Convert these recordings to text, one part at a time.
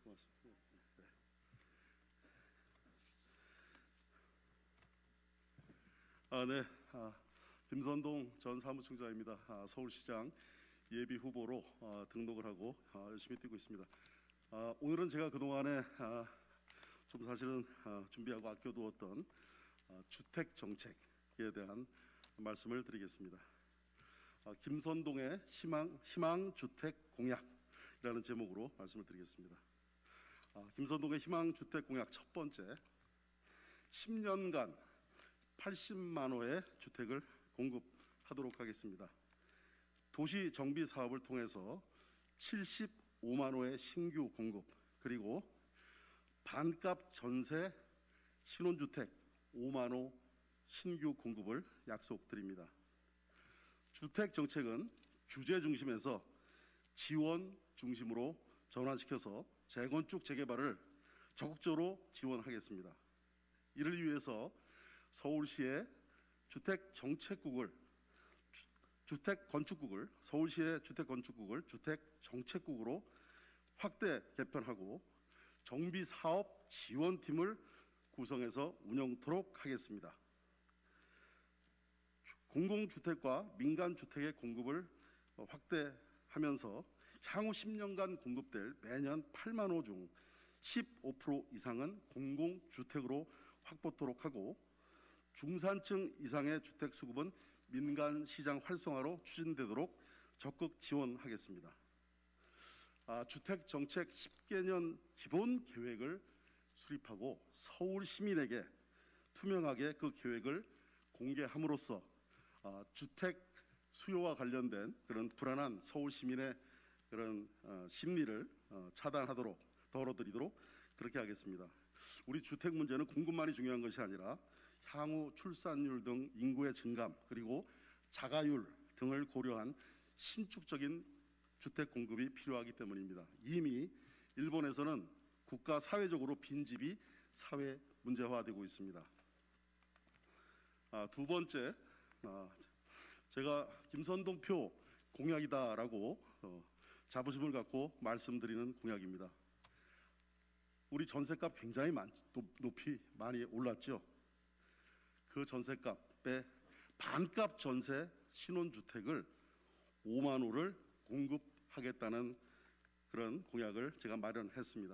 고맙습니다. 네. 김선동 전 사무총장입니다. 서울시장 예비 후보로 등록을 하고 열심히 뛰고 있습니다. 오늘은 제가 그동안에 좀 사실은 준비하고 아껴두었던 주택 정책에 대한 말씀을 드리겠습니다. 김선동의 희망 주택 공약이라는 제목으로 말씀을 드리겠습니다. 김선동의 희망 주택 공약 첫 번째, 10년간 80만 호의 주택을 공급하도록 하겠습니다. 도시 정비 사업을 통해서 75만 호의 신규 공급, 그리고 반값 전세 신혼주택 5만 호 신규 공급을 약속드립니다. 주택 정책은 규제 중심에서 지원 중심으로 전환시켜서 재건축 재개발을 적극적으로 지원하겠습니다. 이를 위해서 서울시의 서울시의 주택건축국을 주택정책국으로 확대 개편하고 정비사업 지원팀을 구성해서 운영토록 하겠습니다. 공공주택과 민간주택의 공급을 확대하면서 향후 10년간 공급될 매년 8만 호 중 15% 이상은 공공주택으로 확보토록 하고, 중산층 이상의 주택 수급은 민간 시장 활성화로 추진되도록 적극 지원하겠습니다. 주택 정책 10개년 기본 계획을 수립하고 서울 시민에게 투명하게 그 계획을 공개함으로써 주택 수요와 관련된 그런 불안한 서울 시민의 그런 심리를 차단하도록, 덜어드리도록 그렇게 하겠습니다. 우리 주택 문제는 공급만이 중요한 것이 아니라 향후 출산율 등 인구의 증감, 그리고 자가율 등을 고려한 신축적인 주택 공급이 필요하기 때문입니다. 이미 일본에서는 국가 사회적으로 빈집이 사회 문제화되고 있습니다. 두 번째, 제가 김선동표 공약이다라고 자부심을 갖고 말씀드리는 공약입니다. 우리 전셋값 굉장히 많이 올랐죠. 그 전셋값의 반값 전세 신혼주택을 5만 호를 공급하겠다는 그런 공약을 제가 마련했습니다.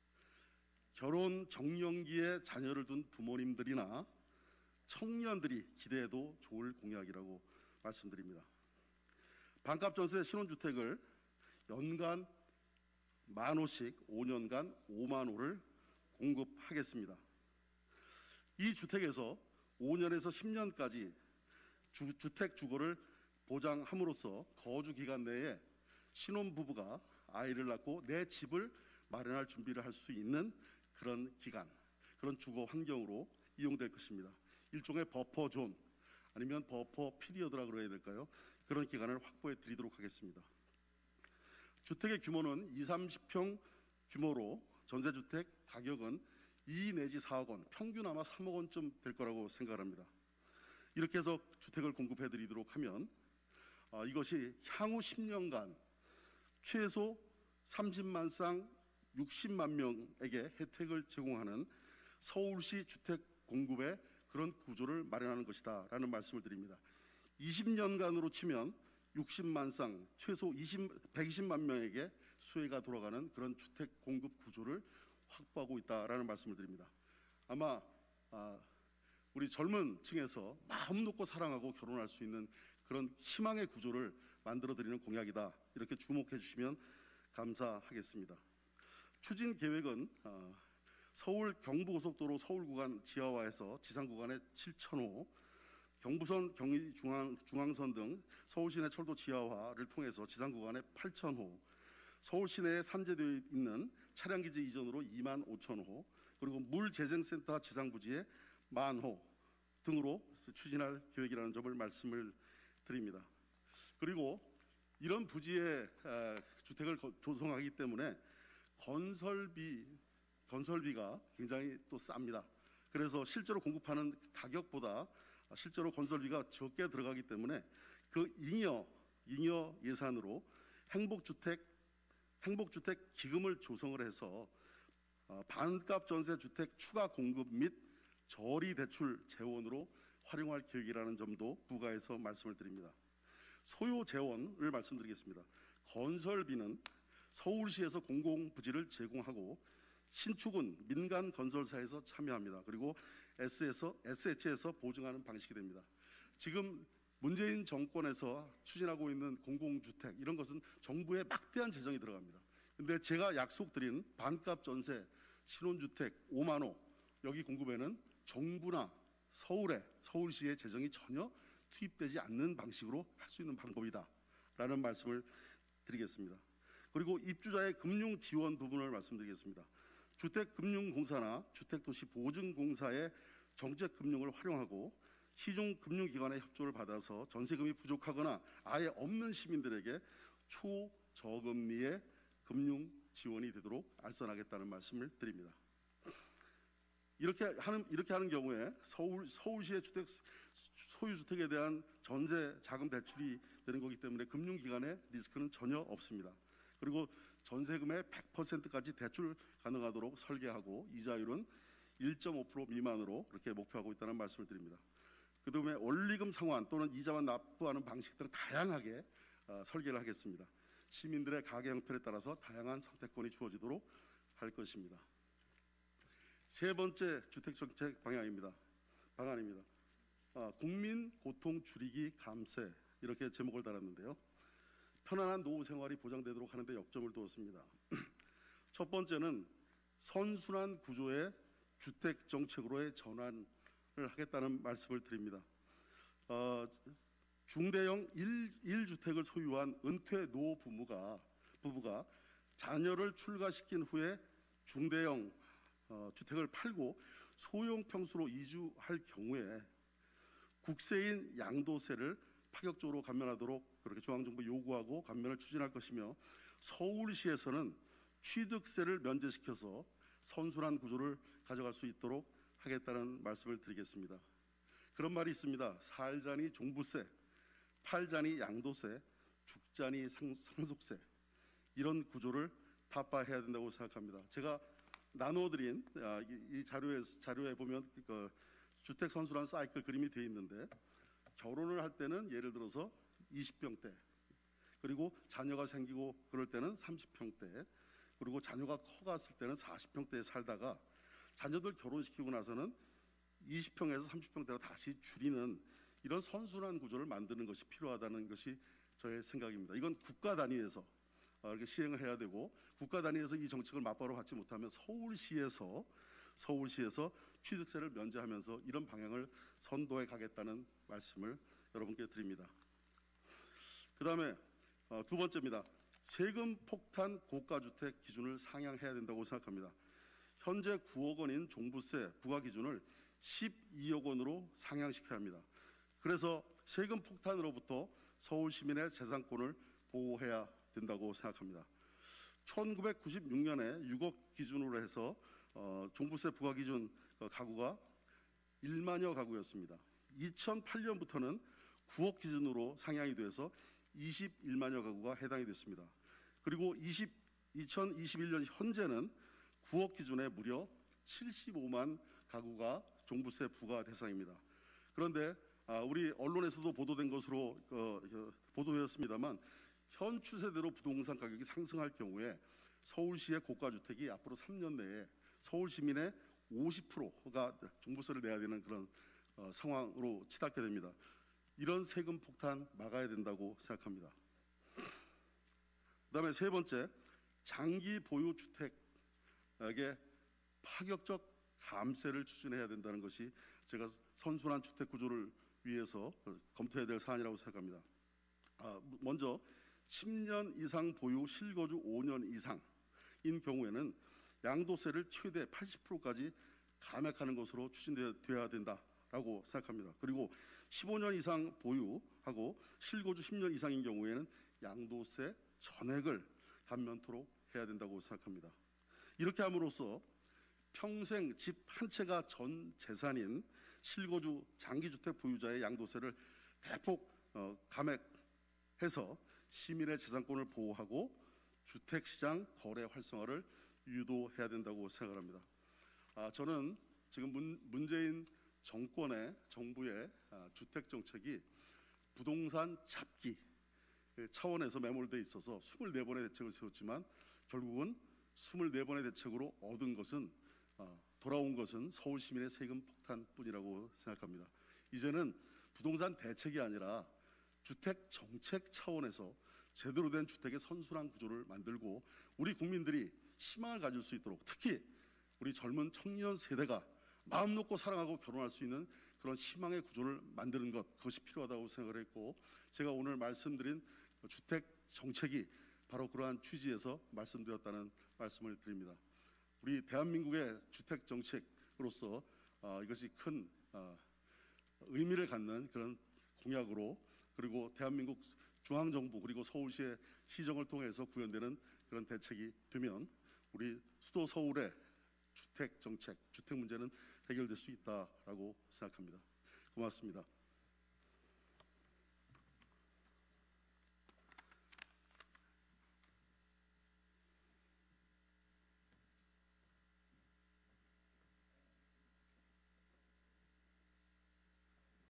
결혼 정년기에 자녀를 둔 부모님들이나 청년들이 기대해도 좋을 공약이라고 말씀드립니다. 반값 전세 신혼주택을 연간 1만 호씩 5년간 5만 호를 공급하겠습니다. 이 주택에서 5년에서 10년까지 주택 주거를 보장함으로써 거주 기간 내에 신혼부부가 아이를 낳고 내 집을 마련할 준비를 할 수 있는 그런 기간, 그런 주거 환경으로 이용될 것입니다. 일종의 버퍼존, 아니면 버퍼 피리어드라고 그래야 될까요? 그런 기간을 확보해 드리도록 하겠습니다. 주택의 규모는 20-30평 규모로 전세주택 가격은 2 내지 4억 원, 평균 아마 3억 원쯤 될 거라고 생각합니다. 이렇게 해서 주택을 공급해 드리도록 하면 이것이 향후 10년간 최소 30만 쌍 60만 명에게 혜택을 제공하는 서울시 주택 공급의 그런 구조를 마련하는 것이다 라는 말씀을 드립니다. 20년간으로 치면 60만 쌍 최소 120만 명에게 수혜가 돌아가는 그런 주택 공급 구조를 확보하고 있다라는 말씀을 드립니다. 아마 우리 젊은 층에서 마음 놓고 사랑하고 결혼할 수 있는 그런 희망의 구조를 만들어 드리는 공약이다, 이렇게 주목해 주시면 감사하겠습니다. 추진 계획은 서울 경부고속도로 서울 구간 지하화해서 지상 구간에 7,000호, 경부선 경의중앙선 등 서울 시내 철도 지하화를 통해서 지상 구간에 8,000호, 서울 시내에 산재되어 있는 차량기지 이전으로 25,000호, 그리고 물재생센터 지상 부지에 10,000호 등으로 추진할 계획이라는 점을 말씀을 드립니다. 그리고 이런 부지에 주택을 조성하기 때문에 건설비가 굉장히 또 쌉니다. 그래서 실제로 공급하는 가격보다 실제로 건설비가 적게 들어가기 때문에 그 잉여 예산으로 행복주택 기금을 조성을 해서 반값 전세 주택 추가 공급 및 저리 대출 재원으로 활용할 계획이라는 점도 부가해서 말씀을 드립니다. 소요 재원을 말씀드리겠습니다. 건설비는 서울시에서 공공부지를 제공하고 신축은 민간 건설사에서 참여합니다. 그리고 SH에서 보증하는 방식이 됩니다. 지금 문재인 정권에서 추진하고 있는 공공주택 이런 것은 정부의 막대한 재정이 들어갑니다. 근데 제가 약속드린 반값 전세 신혼주택 5만 호 여기 공급에는 정부나 서울시의 재정이 전혀 투입되지 않는 방식으로 할 수 있는 방법이다라는 말씀을 드리겠습니다. 그리고 입주자의 금융 지원 부분을 말씀드리겠습니다. 주택금융공사나 주택도시보증공사의 정책금융을 활용하고 시중금융기관의 협조를 받아서 전세금이 부족하거나 아예 없는 시민들에게 초저금리의 금융 지원이 되도록 알선하겠다는 말씀을 드립니다. 이렇게 하는 경우에 서울시의 소유주택에 대한 전세 자금 대출이 되는 거기 때문에 금융기관의 리스크는 전혀 없습니다. 그리고 전세금의 100%까지 대출 가능하도록 설계하고 이자율은 1.5% 미만으로 이렇게 목표하고 있다는 말씀을 드립니다. 그다음에 원리금 상환 또는 이자만 납부하는 방식들은 다양하게 설계를 하겠습니다. 시민들의 가계 형편에 따라서 다양한 선택권이 주어지도록 할 것입니다. 세 번째 주택정책 방안입니다. 국민 고통 줄이기 감세 이렇게 제목을 달았는데요. 편안한 노후 생활이 보장되도록 하는 데 역점을 두었습니다. 첫 번째는 선순환 구조의 주택 정책으로의 전환을 하겠다는 말씀을 드립니다. 중대형 1주택을 소유한 은퇴 노 부부가 자녀를 출가시킨 후에 중대형 주택을 팔고 소형 평수로 이주할 경우에 국세인 양도세를 파격적으로 감면하도록 그렇게 중앙정부 요구하고 감면을 추진할 것이며 서울시에서는 취득세를 면제시켜서 선순환 구조를 가져갈 수 있도록 하겠다는 말씀을 드리겠습니다. 그런 말이 있습니다. 살자니 종부세, 팔자니 양도세, 죽자니 상속세 이런 구조를 타파해야 된다고 생각합니다. 제가 나눠드린 이 자료에 보면 주택 선순환 사이클 그림이 되어 있는데 결혼을 할 때는 예를 들어서 20평대 그리고 자녀가 생기고 그럴 때는 30평대 그리고 자녀가 커갔을 때는 40평대에 살다가 자녀들 결혼시키고 나서는 20평에서 30평대로 다시 줄이는 이런 선순환 구조를 만드는 것이 필요하다는 것이 저의 생각입니다. 이건 국가 단위에서 이렇게 시행을 해야 되고 국가 단위에서 이 정책을 맞바로 받지 못하면 서울시에서 취득세를 면제하면서 이런 방향을 선도해 가겠다는 말씀을 여러분께 드립니다. 그 다음에 두 번째입니다. 세금 폭탄 고가주택 기준을 상향해야 된다고 생각합니다. 현재 9억 원인 종부세 부과 기준을 12억 원으로 상향시켜야 합니다. 그래서 세금 폭탄으로부터 서울 시민의 재산권을 보호해야 된다고 생각합니다. 1996년에 6억 기준으로 해서 종부세 부과 기준 가구가 1만여 가구였습니다. 2008년부터는 9억 기준으로 상향이 돼서 21만여 가구가 해당이 됐습니다. 그리고 2021년 현재는 9억 기준에 무려 75만 가구가 종부세 부과 대상입니다. 그런데 우리 언론에서도 보도된 것으로 보도되었습니다만 현 추세대로 부동산 가격이 상승할 경우에 서울시의 고가주택이 앞으로 3년 내에 서울 시민의 50%가 종부세를 내야 되는 그런 상황으로 치닫게 됩니다. 이런 세금 폭탄 막아야 된다고 생각합니다. 그다음에 세 번째, 장기 보유 주택에게 파격적 감세를 추진해야 된다는 것이 제가 선순환 주택 구조를 위해서 검토해야 될 사안이라고 생각합니다. 먼저 10년 이상 보유 실거주 5년 이상인 경우에는 양도세를 최대 80%까지 감액하는 것으로 추진되어야 된다라고 생각합니다. 그리고 15년 이상 보유하고 실거주 10년 이상인 경우에는 양도세 전액을 감면토록 해야 된다고 생각합니다. 이렇게 함으로써 평생 집 한 채가 전 재산인 실거주 장기주택 보유자의 양도세를 대폭 감액해서 시민의 재산권을 보호하고 주택시장 거래 활성화를 유도해야 된다고 생각합니다. 저는 지금 문재인 정부의 주택 정책이 부동산 잡기 차원에서 매몰되어 있어서 24번의 대책을 세웠지만 결국은 24번의 대책으로 얻은 것은 돌아온 것은 서울 시민의 세금 폭탄뿐이라고 생각합니다. 이제는 부동산 대책이 아니라 주택 정책 차원에서 제대로 된 주택의 선순환 구조를 만들고 우리 국민들이 희망을 가질 수 있도록, 특히 우리 젊은 청년 세대가 마음 놓고 사랑하고 결혼할 수 있는 그런 희망의 구조를 만드는 것, 그것이 필요하다고 생각을 했고, 제가 오늘 말씀드린 주택 정책이 바로 그러한 취지에서 말씀드렸다는 말씀을 드립니다. 우리 대한민국의 주택 정책으로서 이것이 큰 의미를 갖는 그런 공약으로, 그리고 대한민국 중앙정부 그리고 서울시의 시정을 통해서 구현되는 그런 대책이 되면 우리 수도 서울의 주택 정책, 주택 문제는 해결될 수 있다라고 생각합니다. 고맙습니다.